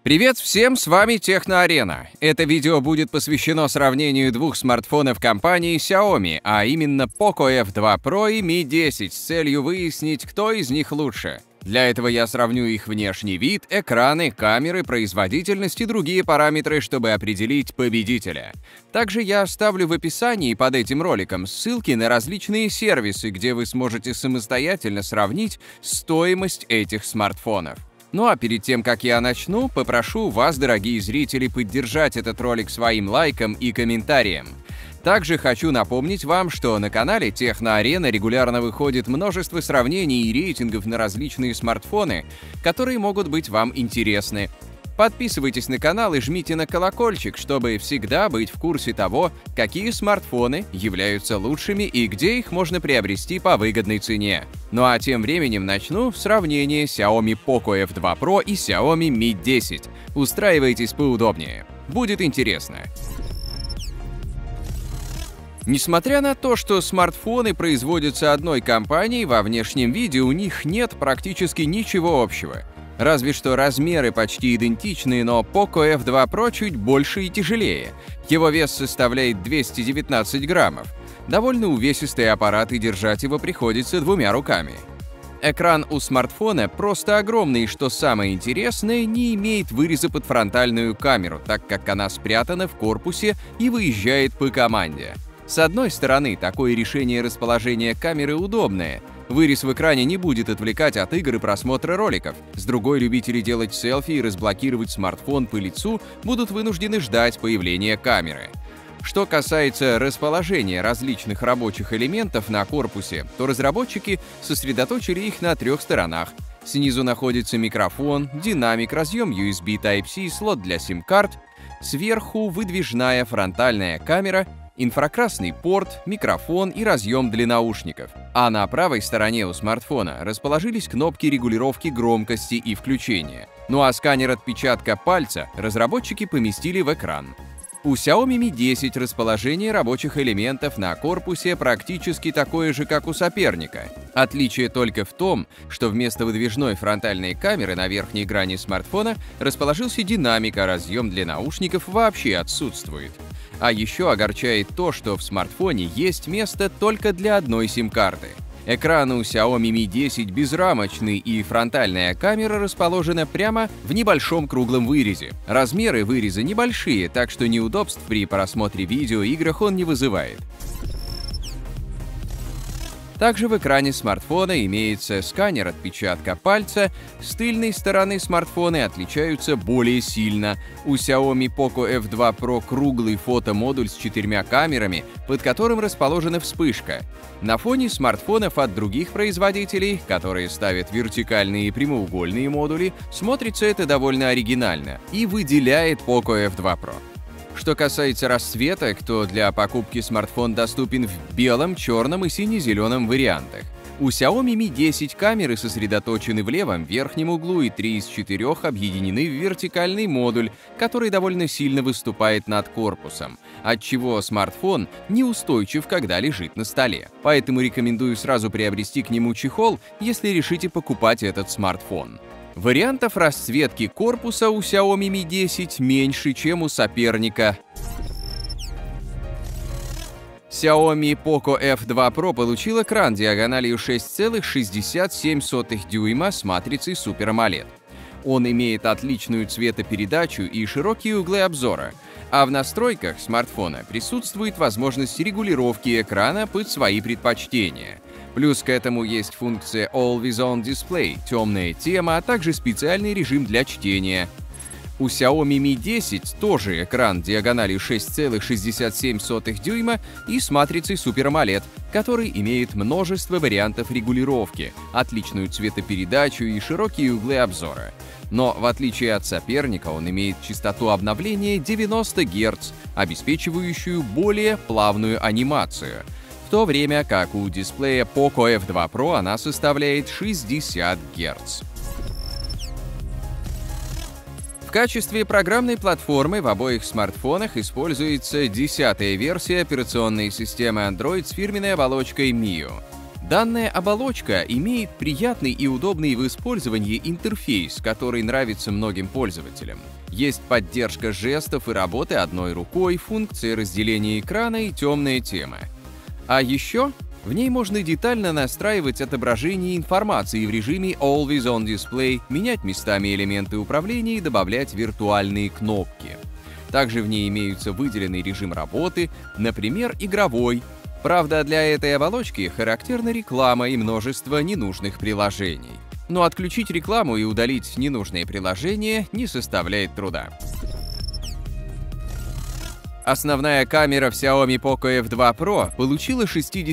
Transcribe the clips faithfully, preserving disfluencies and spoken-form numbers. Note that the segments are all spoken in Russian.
Привет всем, с вами Техноарена. Это видео будет посвящено сравнению двух смартфонов компании Xiaomi, а именно Poco эф два Pro и Mi десять, с целью выяснить, кто из них лучше. Для этого я сравню их внешний вид, экраны, камеры, производительность и другие параметры, чтобы определить победителя. Также я оставлю в описании под этим роликом ссылки на различные сервисы, где вы сможете самостоятельно сравнить стоимость этих смартфонов. Ну а перед тем, как я начну, попрошу вас, дорогие зрители, поддержать этот ролик своим лайком и комментарием. Также хочу напомнить вам, что на канале Техноарена регулярно выходит множество сравнений и рейтингов на различные смартфоны, которые могут быть вам интересны. Подписывайтесь на канал и жмите на колокольчик, чтобы всегда быть в курсе того, какие смартфоны являются лучшими и где их можно приобрести по выгодной цене. Ну а тем временем начну сравнение Xiaomi Poco эф два Pro и Xiaomi Mi десять. Устраивайтесь поудобнее. Будет интересно. Несмотря на то, что смартфоны производятся одной компанией, во внешнем виде у них нет практически ничего общего. Разве что размеры почти идентичны, но Poco эф два Pro чуть больше и тяжелее. Его вес составляет двести девятнадцать граммов. Довольно увесистый аппарат, и держать его приходится двумя руками. Экран у смартфона просто огромный, и, что самое интересное, не имеет выреза под фронтальную камеру, так как она спрятана в корпусе и выезжает по команде. С одной стороны, такое решение расположения камеры удобное. Вырез в экране не будет отвлекать от игр и просмотра роликов. С другой, любители делать селфи и разблокировать смартфон по лицу будут вынуждены ждать появления камеры. Что касается расположения различных рабочих элементов на корпусе, то разработчики сосредоточили их на трех сторонах. Снизу находится микрофон, динамик, разъем ю эс би Type-C, слот для сим-карт. Сверху выдвижная фронтальная камера, инфракрасный порт, микрофон и разъем для наушников. А на правой стороне у смартфона расположились кнопки регулировки громкости и включения. Ну а сканер отпечатка пальца разработчики поместили в экран. У Xiaomi Mi десять расположение рабочих элементов на корпусе практически такое же, как у соперника. Отличие только в том, что вместо выдвижной фронтальной камеры на верхней грани смартфона расположился динамик, а разъем для наушников вообще отсутствует. А еще огорчает то, что в смартфоне есть место только для одной сим-карты. Экран у Xiaomi Mi десять безрамочный, и фронтальная камера расположена прямо в небольшом круглом вырезе. Размеры выреза небольшие, так что неудобств при просмотре видео и играх он не вызывает. Также в экране смартфона имеется сканер отпечатка пальца. С тыльной стороны смартфоны отличаются более сильно. У Xiaomi Poco эф два Pro круглый фотомодуль с четырьмя камерами, под которым расположена вспышка. На фоне смартфонов от других производителей, которые ставят вертикальные и прямоугольные модули, смотрится это довольно оригинально и выделяет Poco эф два Pro. Что касается расцветок, то для покупки смартфон доступен в белом, черном и сине-зеленом вариантах. У Xiaomi Mi десять камеры сосредоточены в левом верхнем углу, и три из четырех объединены в вертикальный модуль, который довольно сильно выступает над корпусом, отчего смартфон неустойчив, когда лежит на столе. Поэтому рекомендую сразу приобрести к нему чехол, если решите покупать этот смартфон. Вариантов расцветки корпуса у Xiaomi Mi десять меньше, чем у соперника. Xiaomi Poco эф два Pro получил экран диагональю шесть целых шестьдесят семь сотых дюйма с матрицей Super AMOLED. Он имеет отличную цветопередачу и широкие углы обзора, а в настройках смартфона присутствует возможность регулировки экрана под свои предпочтения. Плюс к этому есть функция Always On Display, темная тема, а также специальный режим для чтения. У Xiaomi Mi десять тоже экран диагональю шесть целых шестьдесят семь сотых дюйма и с матрицей Super AMOLED, который имеет множество вариантов регулировки, отличную цветопередачу и широкие углы обзора. Но в отличие от соперника, он имеет частоту обновления девяносто герц, обеспечивающую более плавную анимацию, в то время как у дисплея Poco эф два Pro она составляет шестьдесят герц. В качестве программной платформы в обоих смартфонах используется десятая версия операционной системы Android с фирменной оболочкой Mio. Данная оболочка имеет приятный и удобный в использовании интерфейс, который нравится многим пользователям. Есть поддержка жестов и работы одной рукой, функция разделения экрана и темная тема. А еще в ней можно детально настраивать отображение информации в режиме Always on Display, менять местами элементы управления и добавлять виртуальные кнопки. Также в ней имеются выделенный режим работы, например, игровой. Правда, для этой оболочки характерна реклама и множество ненужных приложений. Но отключить рекламу и удалить ненужные приложения не составляет труда. Основная камера в Xiaomi Poco эф два Pro получила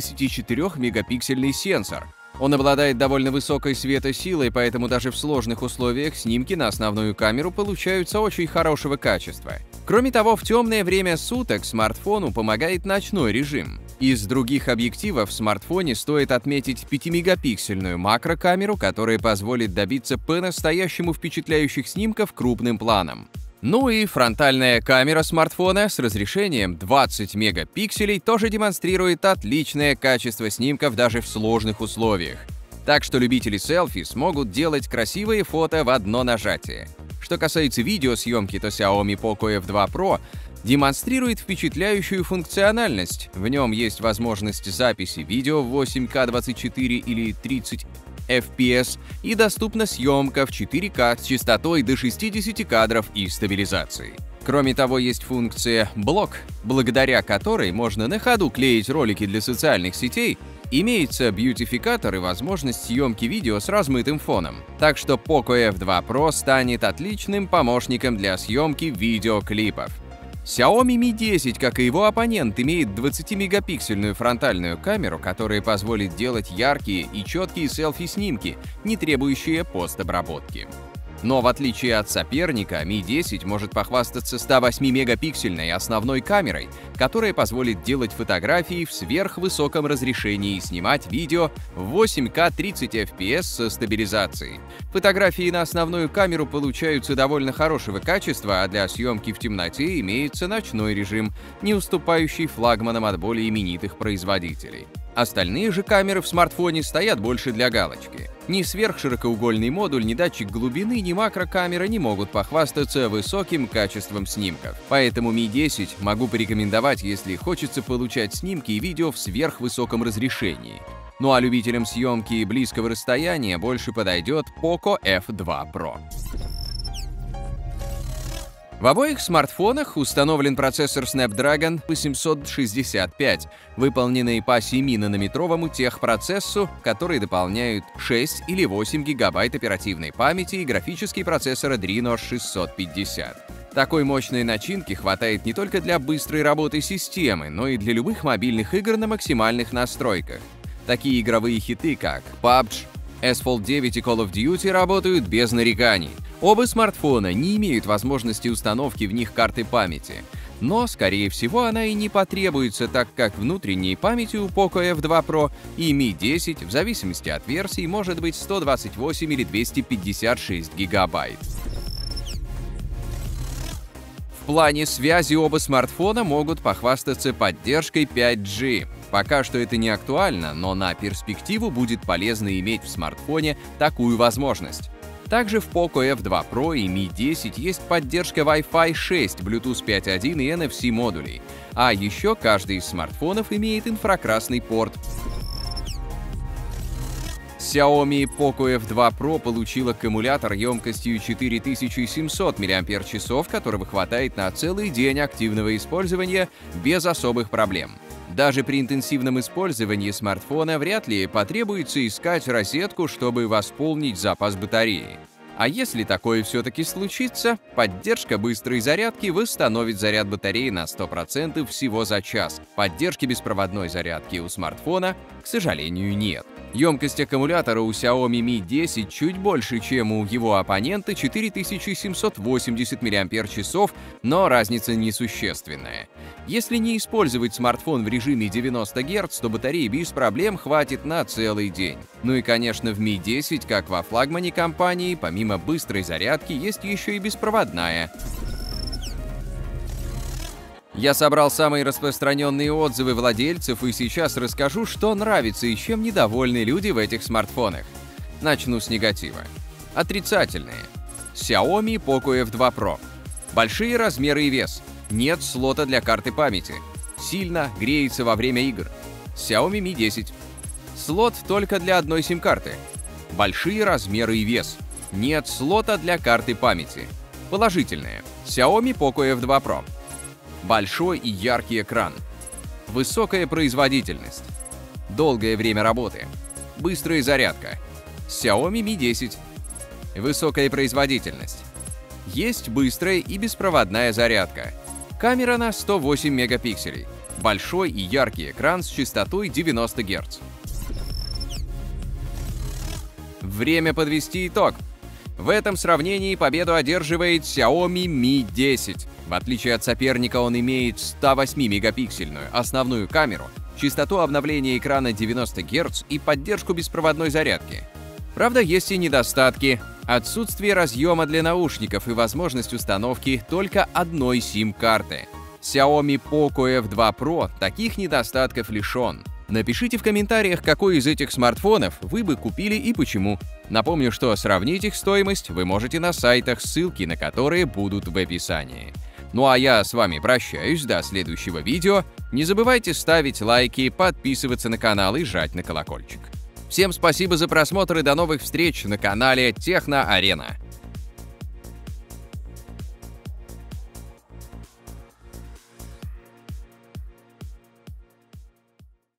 шестидесятичетырёхмегапиксельный сенсор. Он обладает довольно высокой светосилой, поэтому даже в сложных условиях снимки на основную камеру получаются очень хорошего качества. Кроме того, в темное время суток смартфону помогает ночной режим. Из других объективов в смартфоне стоит отметить пятимегапиксельную макрокамеру, которая позволит добиться по-настоящему впечатляющих снимков крупным планом. Ну и фронтальная камера смартфона с разрешением двадцать мегапикселей тоже демонстрирует отличное качество снимков даже в сложных условиях. Так что любители селфи смогут делать красивые фото в одно нажатие. Что касается видеосъемки, то Xiaomi Poco эф два Pro демонстрирует впечатляющую функциональность. В нем есть возможность записи видео в восемь ка двадцать четыре или тридцать эф пи эс и доступна съемка в четыре ка с частотой до шестидесяти кадров и стабилизацией. Кроме того, есть функция «Блок», благодаря которой можно на ходу клеить ролики для социальных сетей. Имеется бьютификатор и возможность съемки видео с размытым фоном. Так что Poco эф два Pro станет отличным помощником для съемки видеоклипов. Xiaomi ми десять, как и его оппонент, имеет двадцатимегапиксельную фронтальную камеру, которая позволит делать яркие и четкие селфи-снимки, не требующие постобработки. Но в отличие от соперника, ми десять может похвастаться ста восьмимегапиксельной основной камерой, которая позволит делать фотографии в сверхвысоком разрешении и снимать видео в восемь ка тридцать эф пи эс со стабилизацией. Фотографии на основную камеру получаются довольно хорошего качества, а для съемки в темноте имеется ночной режим, не уступающий флагманам от более именитых производителей. Остальные же камеры в смартфоне стоят больше для галочки. Ни сверхширокоугольный модуль, ни датчик глубины, ни макрокамера не могут похвастаться высоким качеством снимков. Поэтому ми десять могу порекомендовать, если хочется получать снимки и видео в сверхвысоком разрешении. Ну а любителям съемки близкого расстояния больше подойдет Poco эф два Pro. В обоих смартфонах установлен процессор Snapdragon восемьсот шестьдесят пять, выполненный по семинанометровому техпроцессу, который дополняют шесть или восемь гигабайт оперативной памяти и графический процессор Adreno шестьсот пятьдесят. Такой мощной начинки хватает не только для быстрой работы системы, но и для любых мобильных игр на максимальных настройках. Такие игровые хиты, как пабг, Asphalt девять и Call of Duty работают без нареканий. Оба смартфона не имеют возможности установки в них карты памяти, но, скорее всего, она и не потребуется, так как внутренней памяти у Poco эф два Pro и ми десять, в зависимости от версии, может быть сто двадцать восемь или двести пятьдесят шесть гигабайт. В плане связи оба смартфона могут похвастаться поддержкой пять джи. Пока что это не актуально, но на перспективу будет полезно иметь в смартфоне такую возможность. Также в Poco эф два Pro и ми десять есть поддержка Wi-Fi шесть, Bluetooth пять точка один и эн эф си модулей. А еще каждый из смартфонов имеет инфракрасный порт. Xiaomi Poco эф два Pro получил аккумулятор емкостью четыре тысячи семьсот мАч, которого хватает на целый день активного использования без особых проблем. Даже при интенсивном использовании смартфона вряд ли потребуется искать розетку, чтобы восполнить запас батареи. А если такое все-таки случится, поддержка быстрой зарядки восстановит заряд батареи на сто процентов всего за час. Поддержки беспроводной зарядки у смартфона, к сожалению, нет. Емкость аккумулятора у Xiaomi ми десять чуть больше, чем у его оппонента четыре тысячи семьсот восемьдесят мАч, но разница несущественная. Если не использовать смартфон в режиме девяносто герц, то батареи без проблем хватит на целый день. Ну и, конечно, в ми десять, как во флагмане компании, помимо быстрой зарядки, есть еще и беспроводная. Я собрал самые распространенные отзывы владельцев и сейчас расскажу, что нравится и чем недовольны люди в этих смартфонах. Начну с негатива. Отрицательные. Xiaomi Poco эф два Pro. Большие размеры и вес. Нет слота для карты памяти. Сильно греется во время игр. Xiaomi Mi десять. Слот только для одной сим-карты. Большие размеры и вес. Нет слота для карты памяти. Положительные. Xiaomi Poco эф два Pro. Большой и яркий экран. Высокая производительность. Долгое время работы. Быстрая зарядка. Xiaomi Mi десять. Высокая производительность. Есть быстрая и беспроводная зарядка. Камера на сто восемь мегапикселей. Большой и яркий экран с частотой девяносто герц. Время подвести итог. В этом сравнении победу одерживает Xiaomi Mi десять. В отличие от соперника, он имеет сто восемь мегапиксельную основную камеру, частоту обновления экрана девяносто герц и поддержку беспроводной зарядки. Правда, есть и недостатки. Отсутствие разъема для наушников и возможность установки только одной сим-карты. Xiaomi Poco эф два Pro таких недостатков лишен. Напишите в комментариях, какой из этих смартфонов вы бы купили и почему. Напомню, что сравнить их стоимость вы можете на сайтах, ссылки на которые будут в описании. Ну а я с вами прощаюсь до следующего видео. Не забывайте ставить лайки, подписываться на канал и жать на колокольчик. Всем спасибо за просмотр и до новых встреч на канале Техно Арена.